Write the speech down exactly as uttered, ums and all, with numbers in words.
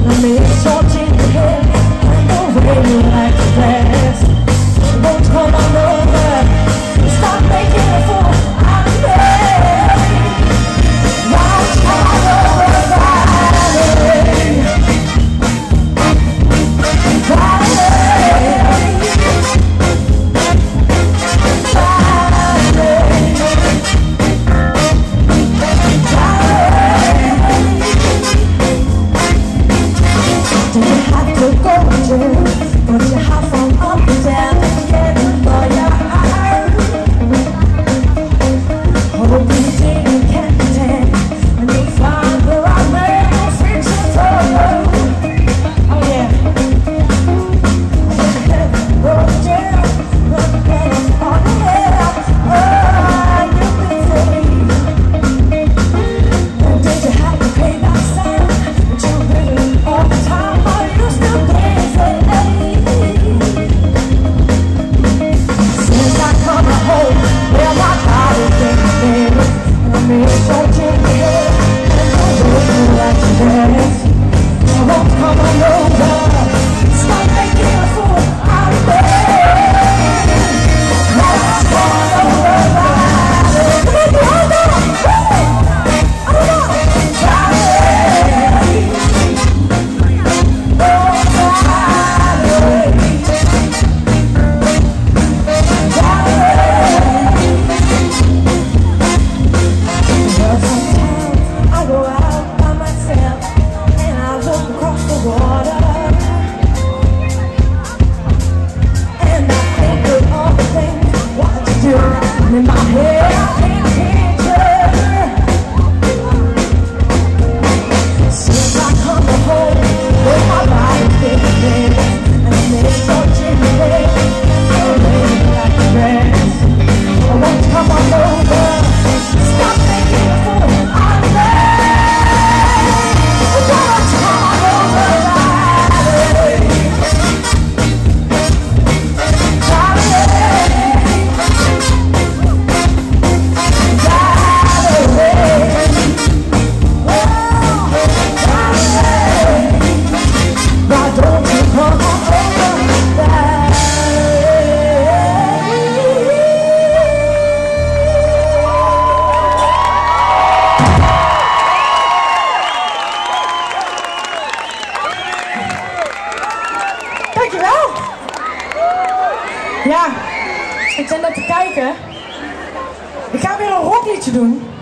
Let me sort in your head and the way you like to dress. Won't come on over, stop making a fool out of me. Won't come on over, Friday, Friday, do you have to go to jail? Or do you have fun up and down and getting for your heart? Oh, do you think you can pretend when you find the right man who'll fix it for you? Oh yeah. Do you have to go to jail? But that's all you have. Oh, you've been free. And did you have to pay that sign that you really all the time? In my head, I can't picture. Since I come home, with my body feeling, and I miss touching the way, the way like a dress. I won't come on over, stop making a fool out of me. I won't come on over, Friday, Friday. Dankjewel! Ja, ik zit net te kijken. Ik ga weer een rockliedje doen.